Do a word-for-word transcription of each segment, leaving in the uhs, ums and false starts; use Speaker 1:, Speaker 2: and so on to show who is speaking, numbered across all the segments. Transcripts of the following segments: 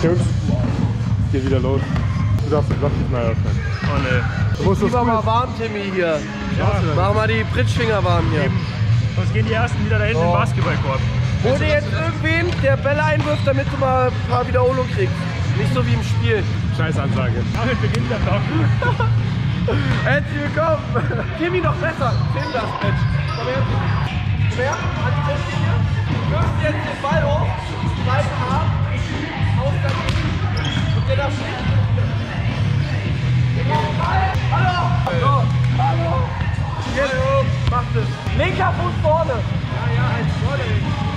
Speaker 1: Jungs, es geht wieder los. Du darfst den Block nicht mehr öffnen.
Speaker 2: Oh ne.
Speaker 1: Du musst
Speaker 3: Lieber mal warm, Timmy, hier.
Speaker 1: Ja.
Speaker 3: Mach mal die Pritschfinger warm hier.
Speaker 2: Eben. Sonst gehen die ersten wieder da hinten
Speaker 3: Oh.
Speaker 2: im Basketballkorb.
Speaker 3: Hol dir jetzt irgendwen, der Bälle einwirft, damit du mal ein paar Wiederholungen kriegst. Nicht so wie im Spiel.
Speaker 1: Scheiß Ansage.
Speaker 2: Damit beginnt der Block.
Speaker 3: Herzlich willkommen. Timmy, noch besser. Film das, Mensch. Komm her, Timmy. Komm her, an die Tischlinie. Wirfst jetzt den Ball hoch. Zweite Arm. Aus der und der darf nicht. Hallo! Hallo! Hallo! Jetzt macht es. Linker Fuß vorne. Ja, ja, eins vorne.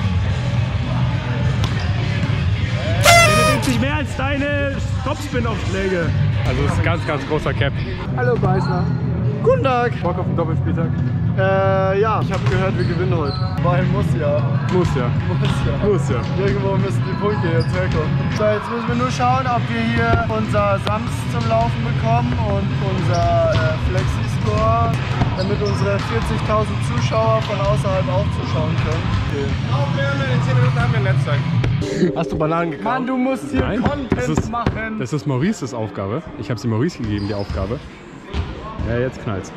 Speaker 2: Der bewegt sich mehr als deine Topspin-Aufschläge.
Speaker 1: Also das ist ein ganz, ganz großer Cap.
Speaker 4: Hallo Beißler.
Speaker 3: Guten Tag.
Speaker 1: Bock auf den Doppelspieltag?
Speaker 4: Äh, ja, ich habe gehört, wir gewinnen heute. Weil muss ja.
Speaker 1: Muss ja.
Speaker 4: Muss ja.
Speaker 1: Muss ja.
Speaker 4: Irgendwo müssen die Punkte jetzt herkommen. So, jetzt müssen wir nur schauen, ob wir hier unser Sams zum Laufen bekommen und unser äh, Flexi-Score, damit unsere vierzigtausend Zuschauer von außerhalb auch zuschauen können. Okay.
Speaker 3: Aufwärmen, in zehn Minuten haben wir Netzzeit.
Speaker 1: Hast du Bananen gekauft?
Speaker 4: Mann, du musst hier
Speaker 1: Nein,
Speaker 4: Content
Speaker 1: das ist,
Speaker 4: machen.
Speaker 1: das ist Maurices Aufgabe. Ich habe sie Maurice gegeben, die Aufgabe. Ja, jetzt knallt's.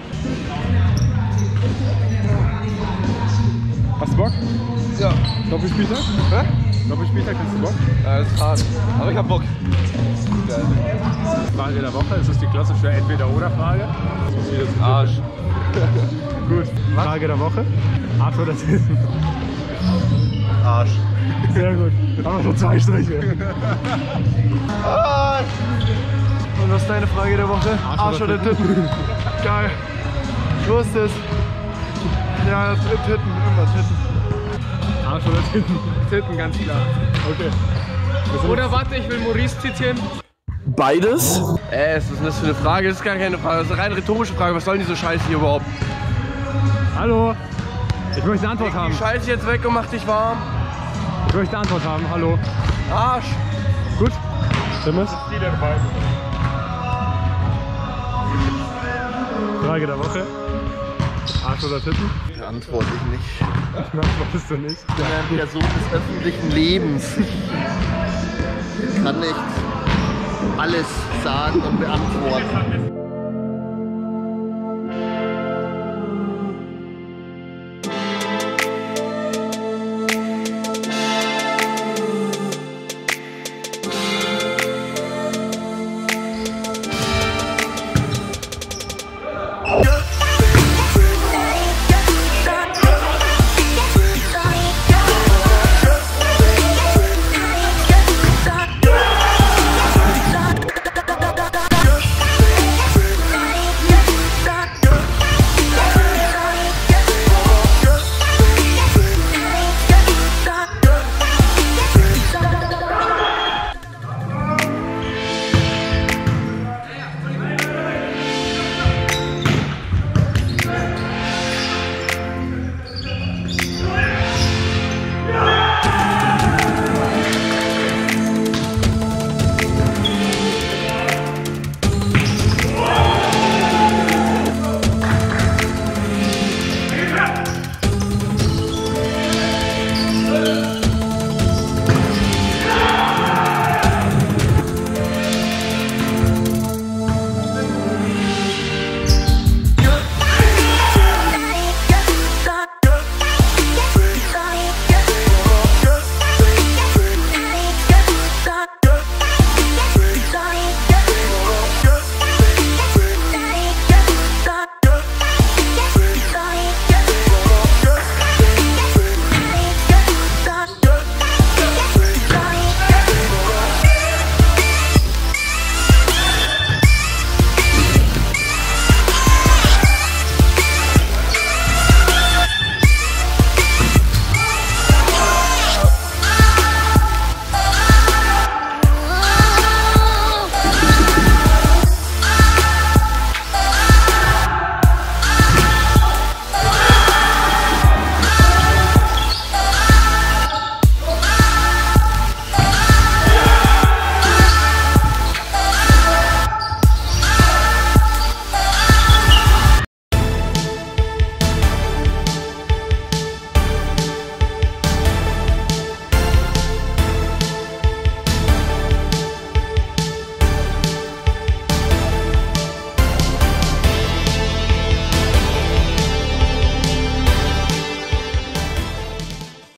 Speaker 1: Hast du Bock?
Speaker 4: Ja.
Speaker 1: Doppelspieltag?
Speaker 4: Hä?
Speaker 1: Doppelspieltag, hast du Bock?
Speaker 4: Ja, das ist hart. Aber ich hab Bock. Geil.
Speaker 1: Frage der Woche, ist das die klassische Entweder-Oder-Frage?
Speaker 4: Arsch.
Speaker 1: Gut. Frage der Woche. Arsch oder Titten?
Speaker 4: Arsch.
Speaker 1: Sehr gut. Aber nur zwei Striche.
Speaker 4: Arsch. Und was ist deine Frage der Woche?
Speaker 1: Arsch
Speaker 4: Arsch
Speaker 1: oder
Speaker 4: oder Titten? Geil. Ich wusste es. Ja, Titten, immer Titten.
Speaker 1: Arsch oder Titten?
Speaker 4: Titten, ganz klar.
Speaker 1: Okay.
Speaker 3: Oder warte, ich will Maurice zitieren.
Speaker 4: Beides?
Speaker 3: Äh, was ist denn das für eine Frage? Das ist gar keine Frage. Das ist eine rein rhetorische Frage. Was soll denn diese Scheiße hier überhaupt?
Speaker 1: Hallo. Ich möchte eine Antwort
Speaker 3: Leg
Speaker 1: haben.
Speaker 3: die Scheiße jetzt weg und mach dich warm.
Speaker 1: Ich möchte eine Antwort haben. Hallo.
Speaker 3: Arsch.
Speaker 1: Gut. Stimmt es? Frage der Woche. Arsch oder Titten?
Speaker 4: Antworte ich nicht.
Speaker 1: Antwortest du nicht?
Speaker 4: Ich bin eine Person des öffentlichen Lebens. Ich kann nicht alles sagen und beantworten.